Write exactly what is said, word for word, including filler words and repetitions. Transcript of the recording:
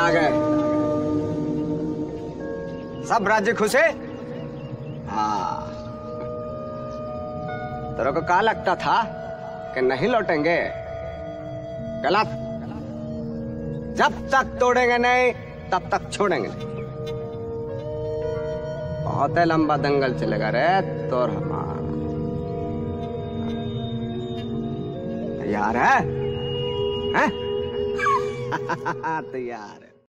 आ गए। सब राज्य खुशे? हाँ। तेरे को क्या लगता था कि नहीं लौटेंगे? गलत। जब तक तोड़ेंगे नहीं तब तक छोड़ेंगे नहीं। बहुत लंबा दंगल चलेगा रे तोर हमारा। तैयार है? हैं? तैयार है।